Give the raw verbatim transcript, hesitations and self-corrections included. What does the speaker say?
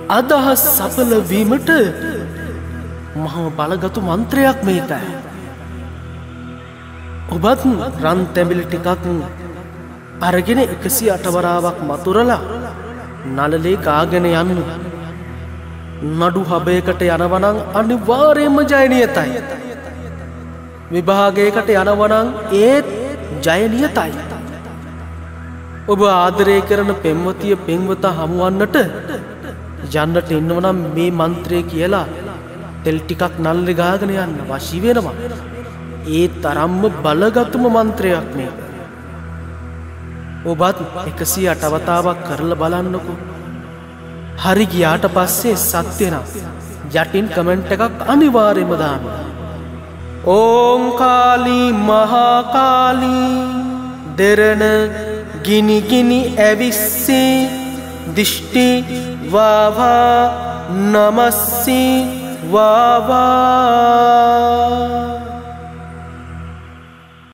අදහස් සඵල වීමට මහා බලගත් මන්ත්‍රයක් මේකයි. ඔබත් රන් තැඹිලි ටිකක් අරගෙන එකසිය අට වරාවක් මතුරලා නළලේ කාගෙන යන්න. නඩු හබයකට යනවනම් අනිවාර්යයෙන්ම ජය නියතයි. විභාගයකට යනවනම් ඒත් ජය නියතයි. ඔබ ආදරය කරන පෙම්වතිය පෙම්වතා හමුවන්නට යන්නට එන්නවනම් මේ මන්ත්‍රය කියලා තෙල් ටිකක් නල්ලේ ගාගෙන යන්න වශී වෙනවා. ඒ තරම්ම බලගතුම මන්ත්‍රයක් මේක. ඔබත් එකසිය අට වතාවක් කරලා බලන්නකෝ. හරි ගියාට පස්සේ සත්‍ය නම් යටින් කමෙන්ට් එකක් අනිවාර්යයෙන්ම දාන්න. ඕම් කාලී මහා කාලී දෙරණ ගිනි ගිනි ඇවිස්සී දිෂ්ටි වාවා නමස්සී වාවා